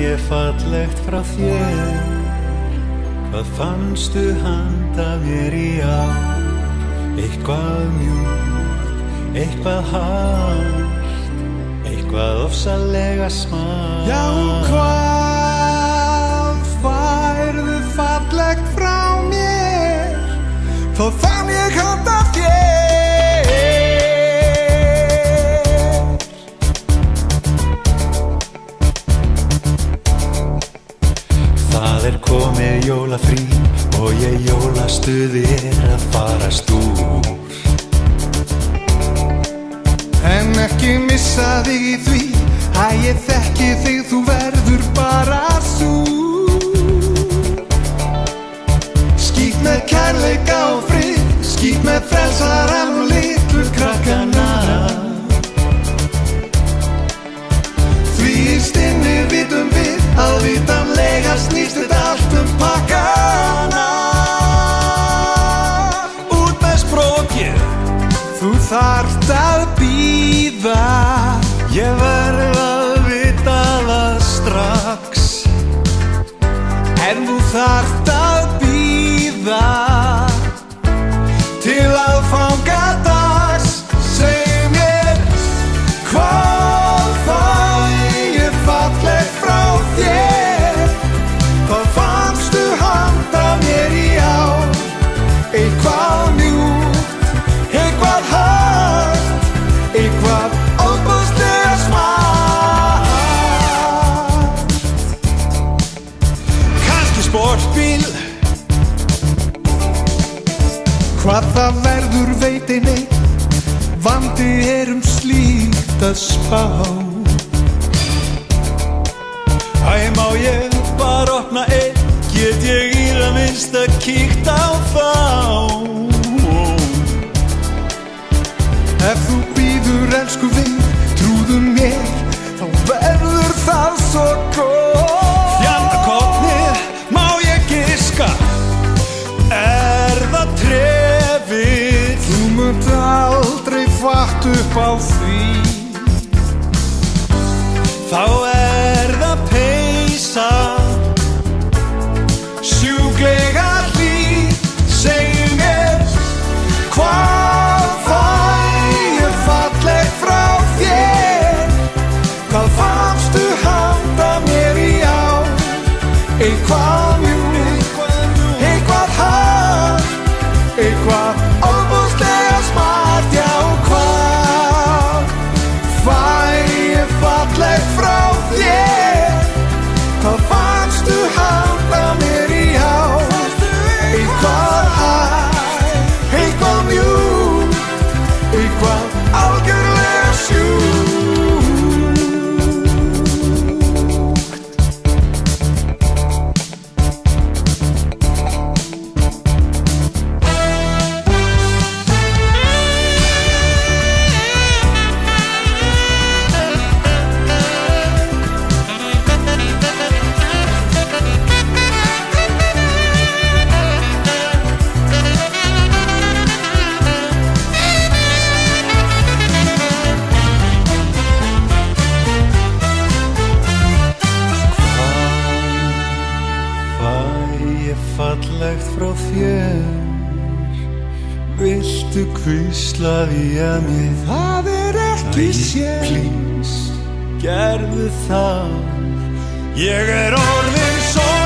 ég fallegt frá þér? Hvað fannstu handa mér í ár? Eitthvað mjúkt, eitthvað hart, eitthvað ofsalega smart. Já, hvað færðu fallegt frá mér? Þá fann ég handa þér. Það komið jólafrí og ég jólastuði að farast úr. En ekki missa þig í því að ég þekki þig, þú verður bara súr. Skít með kærleika og frið, skít með frelsarann og litlu krakkana. Því inni vitum við að vitanlega snýst þetta allt pakkana. Út með sprókið, þú þarft að bíða. Ég verð að vita það strax. En þú þarft að bíða til að fanga dags. Segð mér, hvað fæ ég fallegt frá þér? Hvað fannstu handa mér í ár? Eitthvað mjúkt, eitthvað hart, eitthvað ofboðslega smart. Kannski sportbíl. Hvað það verður veit ein einn, vandi slíkt að spá. Æ, má ég bara opna einn? Get ég í það minnst að kíkt á þá? Ef þú býður elsku vinn, trúðu mér, þá verður það svo gott. Fjandakornið, má ég giska? Það trefið? Þú munt aldrei fatt upp á því. Þá það peysa, sjúklega hlý. Segðu mér, hvað fæ ég fallegt frá þér? Hvað fannstu handa mér í ár? Eitthvað mjúkt, eitthvað hart, eitthvað ofboðslega smart. Já, hvað fæ ég fallegt frá þér? Hvað fannstu handa mér í ár? Eitthvað hart, eitthvað mjúkt, eitthvað algjörlega sjúkt. Fallegt frá þér, viltu hvísla því að mér? Það ekki sér. Please, gerðu það. Ég orðinn svo